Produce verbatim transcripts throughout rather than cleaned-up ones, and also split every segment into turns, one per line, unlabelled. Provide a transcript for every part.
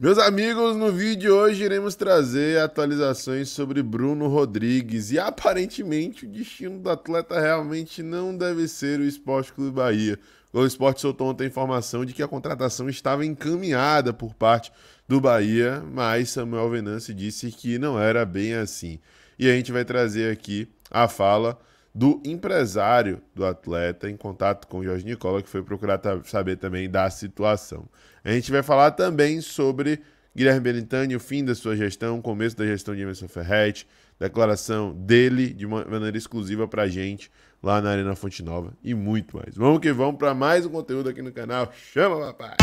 Meus amigos, no vídeo de hoje iremos trazer atualizações sobre Bruno Rodrigues e aparentemente o destino do atleta realmente não deve ser o Sport Clube Bahia. O Globo Esporte soltou ontem a informação de que a contratação estava encaminhada por parte do Bahia, mas Samuel Venâncio disse que não era bem assim. E a gente vai trazer aqui a fala do empresário do atleta em contato com o Jorge Nicola, que foi procurar saber também da situação. A gente vai falar também sobre Guilherme Belintani, o fim da sua gestão, o começo da gestão de Emerson Ferretti, declaração dele de uma maneira exclusiva pra gente lá na Arena Fonte Nova e muito mais. Vamos que vamos para mais um conteúdo aqui no canal. Chama, papai!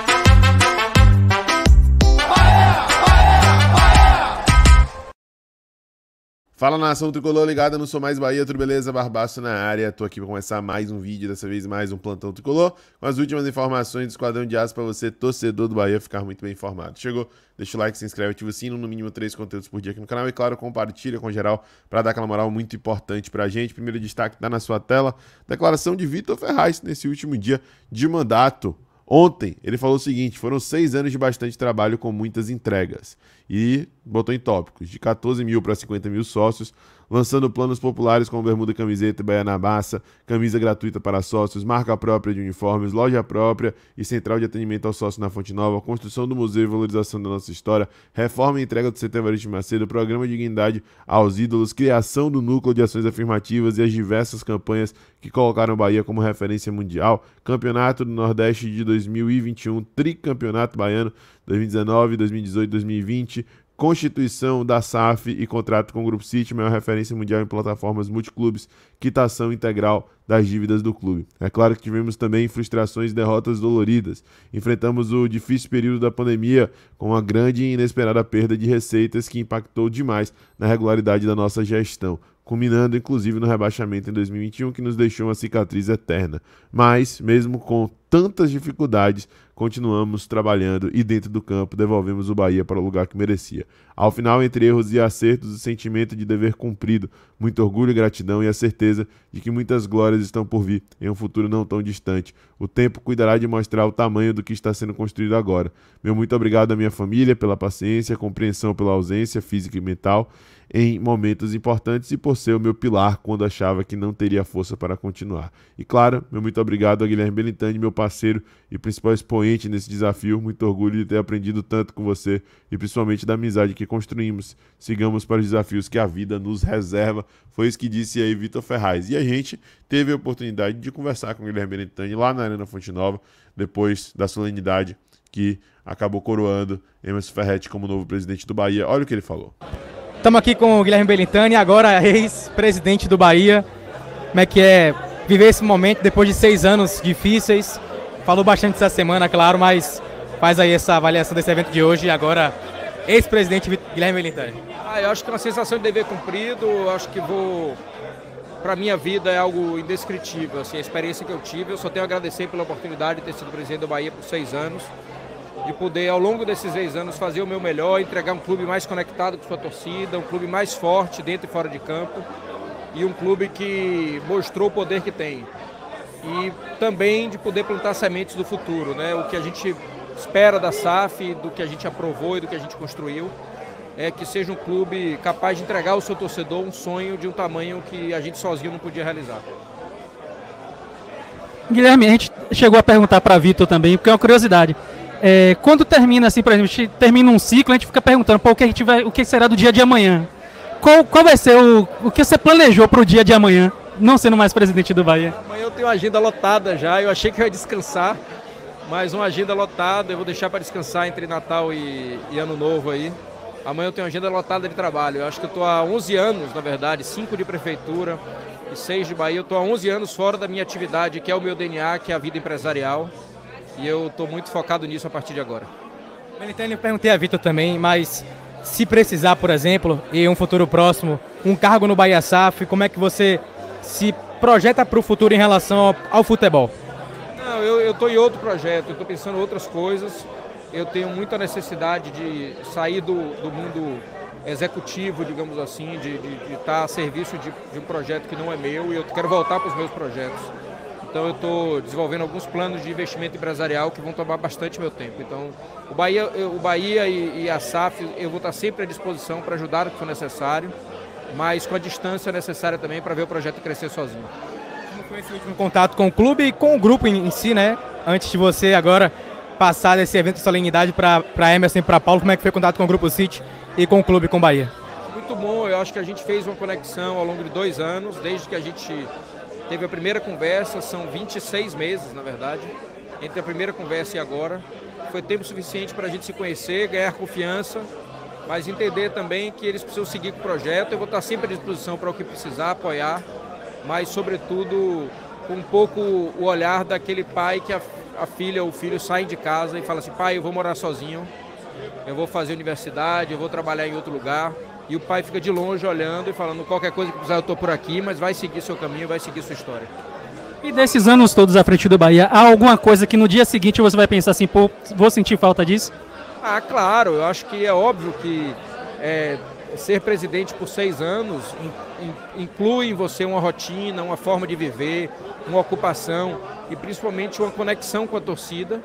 Fala, nação tricolor ligada no Sou Mais Bahia, tudo beleza? Barbaço na área, tô aqui para começar mais um vídeo, dessa vez mais um plantão tricolor, com as últimas informações do Esquadrão de Aço para você, torcedor do Bahia, ficar muito bem informado. Chegou? Deixa o like, se inscreve, ativa o sino, no mínimo três conteúdos por dia aqui no canal e, claro, compartilha com geral para dar aquela moral muito importante pra gente. Primeiro destaque tá na sua tela, declaração de Vitor Ferraz nesse último dia de mandato. Ontem, ele falou o seguinte, foram seis anos de bastante trabalho com muitas entregas. E botou em tópicos, de quatorze mil para cinquenta mil sócios, lançando planos populares como bermuda, camiseta, baianabassa, camisa gratuita para sócios, marca própria de uniformes, loja própria e central de atendimento ao sócio na Fonte Nova, construção do museu e valorização da nossa história, reforma e entrega do C T Evaristo de Macedo, programa de dignidade aos ídolos, criação do núcleo de ações afirmativas e as diversas campanhas que colocaram a Bahia como referência mundial, campeonato do Nordeste de dois mil e vinte e um, tricampeonato baiano dois mil e dezenove, dois mil e dezoito, dois mil e vinte, constituição da S A F e contrato com o Grupo City, maior referência mundial em plataformas multiclubes, quitação integral das dívidas do clube. É claro que tivemos também frustrações e derrotas doloridas. Enfrentamos o difícil período da pandemia com uma grande e inesperada perda de receitas que impactou demais na regularidade da nossa gestão, culminando inclusive no rebaixamento em dois mil e vinte e um, que nos deixou uma cicatriz eterna. Mas, mesmo com tantas dificuldades, continuamos trabalhando e dentro do campo devolvemos o Bahia para o lugar que merecia. Ao final, entre erros e acertos, o sentimento de dever cumprido, muito orgulho, gratidão e a certeza de que muitas glórias estão por vir em um futuro não tão distante. O tempo cuidará de mostrar o tamanho do que está sendo construído agora. Meu muito obrigado à minha família pela paciência, compreensão pela ausência física e mental em momentos importantes e por ser o meu pilar quando achava que não teria força para continuar. E claro, meu muito obrigado a Guilherme Belintani, meu parceiro e principal expoente nesse desafio. Muito orgulho de ter aprendido tanto com você e principalmente da amizade que construímos. Sigamos para os desafios que a vida nos reserva. Foi isso que disse aí Vitor Ferraz. E a gente teve a oportunidade de conversar com o Guilherme Belintani lá na Arena Fonte Nova, depois da solenidade que acabou coroando Emerson Ferretti como novo presidente do Bahia. Olha o que ele falou.
Estamos aqui com o Guilherme Belintani, agora ex-presidente do Bahia. Como é que é viver esse momento depois de seis anos difíceis? Falou bastante essa semana, claro, mas faz aí essa avaliação desse evento de hoje e agora ex-presidente Guilherme Belintani.
Ah, eu acho que é uma sensação de dever cumprido, eu acho que vou... Para a minha vida é algo indescritível, assim, a experiência que eu tive. Eu só tenho a agradecer pela oportunidade de ter sido presidente do Bahia por seis anos. De poder, ao longo desses seis anos, fazer o meu melhor, entregar um clube mais conectado com sua torcida, um clube mais forte dentro e fora de campo e um clube que mostrou o poder que tem. E também de poder plantar sementes do futuro, né? O que a gente espera da S A F, do que a gente aprovou e do que a gente construiu, é que seja um clube capaz de entregar ao seu torcedor um sonho de um tamanho que a gente sozinho não podia realizar.
Guilherme, a gente chegou a perguntar para Vitor também, porque é uma curiosidade. É, quando termina, assim, por exemplo, a gente termina um ciclo, a gente fica perguntando pô, o, que a gente vai, o que será do dia de amanhã. Qual, qual vai ser o, o que você planejou para o dia de amanhã, não sendo mais presidente do Bahia?
Amanhã eu tenho uma agenda lotada já, eu achei que eu ia descansar, mas uma agenda lotada, eu vou deixar para descansar entre Natal e, e Ano Novo aí. Amanhã eu tenho uma agenda lotada de trabalho, eu acho que eu estou há onze anos, na verdade, cinco de prefeitura e seis de Bahia, eu estou há onze anos fora da minha atividade, que é o meu D N A, que é a vida empresarial. E eu estou muito focado nisso a partir de agora.
Belintani, eu perguntei a Vitor também, mas se precisar, por exemplo, em um futuro próximo, um cargo no Bahia S A F, como é que você se projeta para o futuro em relação ao, ao futebol?
Não, eu estou em outro projeto, eu estou pensando em outras coisas. Eu tenho muita necessidade de sair do, do mundo executivo, digamos assim, de estar a serviço de, de um projeto que não é meu e eu quero voltar para os meus projetos. Então eu estou desenvolvendo alguns planos de investimento empresarial que vão tomar bastante meu tempo. Então o Bahia, o Bahia e, e a S A F, eu vou estar sempre à disposição para ajudar o que for necessário, mas com a distância necessária também para ver o projeto crescer sozinho.
Como foi esse último contato com o clube e com o grupo em, em si, né? Antes de você agora passar desse evento de solenidade para Emerson e para Paulo, como é que foi o contato com o Grupo City e com o clube, com o Bahia?
Muito bom, eu acho que a gente fez uma conexão ao longo de dois anos, desde que a gente teve a primeira conversa, são vinte e seis meses, na verdade, entre a primeira conversa e agora. Foi tempo suficiente para a gente se conhecer, ganhar confiança, mas entender também que eles precisam seguir com o projeto. Eu vou estar sempre à disposição para o que precisar, apoiar, mas, sobretudo, com um pouco o olhar daquele pai que a, a filha ou o filho saem de casa e fala assim: pai, eu vou morar sozinho, eu vou fazer universidade, eu vou trabalhar em outro lugar. E o pai fica de longe olhando e falando: qualquer coisa que precisar eu estou por aqui, mas vai seguir seu caminho, vai seguir sua história.
E desses anos todos à frente do Bahia, há alguma coisa que no dia seguinte você vai pensar assim: pô, vou sentir falta disso?
Ah, claro, eu acho que é óbvio que é, ser presidente por seis anos in, in, inclui em você uma rotina, uma forma de viver, uma ocupação e principalmente uma conexão com a torcida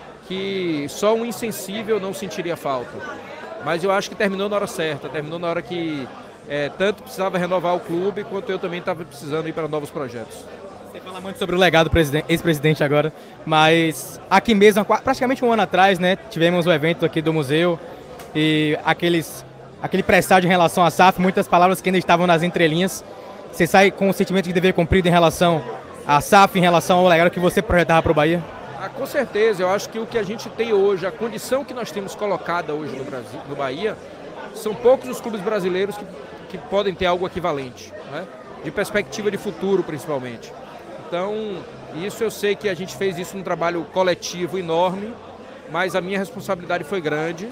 que só um insensível não sentiria falta. Mas eu acho que terminou na hora certa, terminou na hora que é, tanto precisava renovar o clube, quanto eu também estava precisando ir para novos projetos.
Você fala muito sobre o legado do ex-presidente agora, mas aqui mesmo, praticamente um ano atrás, né, tivemos o evento aqui do museu e aqueles, aquele presságio em relação à S A F, muitas palavras que ainda estavam nas entrelinhas. Você sai com o sentimento de dever cumprido em relação à S A F, em relação ao legado que você projetava para o Bahia?
Ah, com certeza, eu acho que o que a gente tem hoje, a condição que nós temos colocada hoje no Brasil, no Bahia, são poucos os clubes brasileiros que, que podem ter algo equivalente, né? De perspectiva de futuro, principalmente. Então, isso eu sei que a gente fez isso num trabalho coletivo enorme, mas a minha responsabilidade foi grande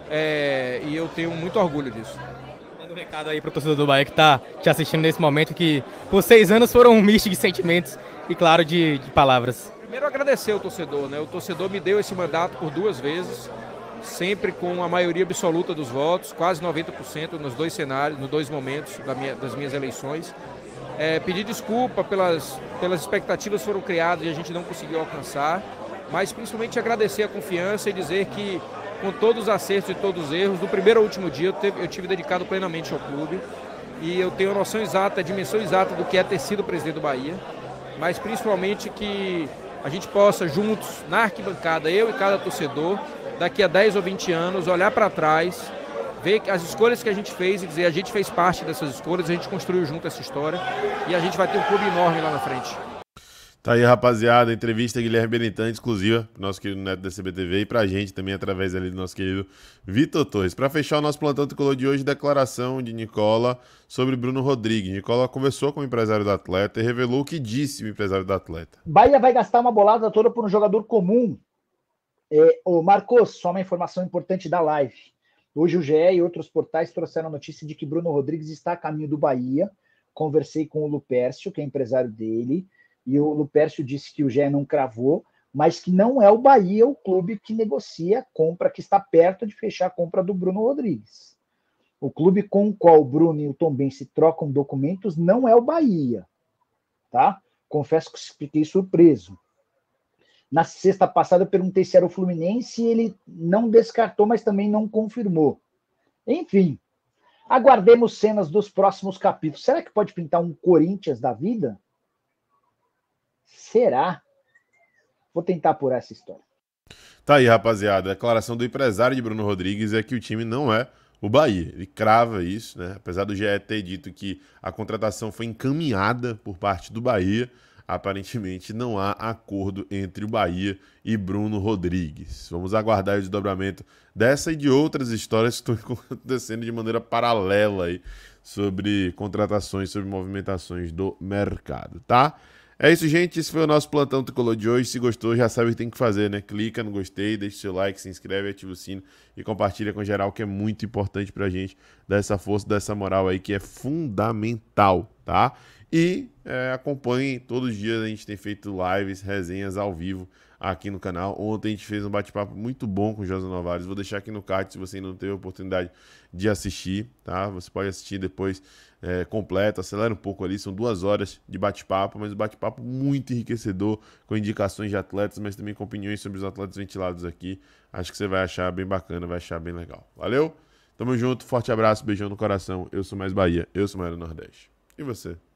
é, e eu tenho muito orgulho disso.
Manda um recado aí para o torcedor do Bahia que está te assistindo nesse momento, que por seis anos foram um misto de sentimentos e, claro, de, de palavras.
Primeiro, agradecer ao torcedor, né? O torcedor me deu esse mandato por duas vezes, sempre com a maioria absoluta dos votos, quase noventa por cento nos dois cenários, nos dois momentos da minha, das minhas eleições. É, pedir desculpa pelas, pelas expectativas que foram criadas e a gente não conseguiu alcançar, mas principalmente agradecer a confiança e dizer que, com todos os acertos e todos os erros, do primeiro ao último dia eu, teve, eu tive dedicado plenamente ao clube e eu tenho a noção exata, a dimensão exata do que é ter sido presidente do Bahia, mas principalmente que a gente possa juntos, na arquibancada, eu e cada torcedor, daqui a dez ou vinte anos, olhar para trás, ver as escolhas que a gente fez e dizer: a gente fez parte dessas escolhas, a gente construiu junto essa história e a gente vai ter um clube enorme lá na frente.
Tá aí, rapaziada, entrevista Guilherme Belintani, exclusiva pro nosso querido Neto da C B T V e pra gente também, através ali do nosso querido Vitor Torres. Pra fechar o nosso plantão tricolor de hoje, declaração de Nicola sobre Bruno Rodrigues. Nicola conversou com o empresário do atleta e revelou o que disse o empresário do atleta.
Bahia vai gastar uma bolada toda por um jogador comum. É, ô Marcos, só uma informação importante da live. Hoje o G E e outros portais trouxeram a notícia de que Bruno Rodrigues está a caminho do Bahia. Conversei com o Lupércio, que é empresário dele, e o Lupércio disse que o G E não cravou, mas que não é o Bahia o clube que negocia a compra, que está perto de fechar a compra do Bruno Rodrigues. O clube com o qual o Bruno e o Tombense trocam documentos não é o Bahia, tá? Confesso que fiquei surpreso. Na sexta passada eu perguntei se era o Fluminense e ele não descartou, mas também não confirmou. Enfim, aguardemos cenas dos próximos capítulos. Será que pode pintar um Corinthians da vida? Será? Vou tentar apurar essa história.
Tá aí, rapaziada. A declaração do empresário de Bruno Rodrigues é que o time não é o Bahia. Ele crava isso, né? Apesar do G E ter dito que a contratação foi encaminhada por parte do Bahia, aparentemente não há acordo entre o Bahia e Bruno Rodrigues. Vamos aguardar o desdobramento dessa e de outras histórias que estão acontecendo de maneira paralela aí sobre contratações, sobre movimentações do mercado, tá? É isso, gente. Esse foi o nosso plantão tricolor de hoje. Se gostou, já sabe o que tem que fazer, né? Clica no gostei, deixa o seu like, se inscreve, ativa o sino e compartilha com geral, que é muito importante pra gente dar essa força, dar essa moral aí, que é fundamental, tá? E é, acompanhem, todos os dias a gente tem feito lives, resenhas ao vivo aqui no canal. Ontem a gente fez um bate-papo muito bom com o Josa Novaes. Vou deixar aqui no card se você ainda não teve a oportunidade de assistir, tá? Você pode assistir depois é, completo, acelera um pouco ali. São duas horas de bate-papo, mas um bate-papo muito enriquecedor, com indicações de atletas, mas também com opiniões sobre os atletas ventilados aqui. Acho que você vai achar bem bacana, vai achar bem legal. Valeu? Tamo junto, forte abraço, beijão no coração. Eu sou Mais Bahia, eu sou Mais do Nordeste. E você?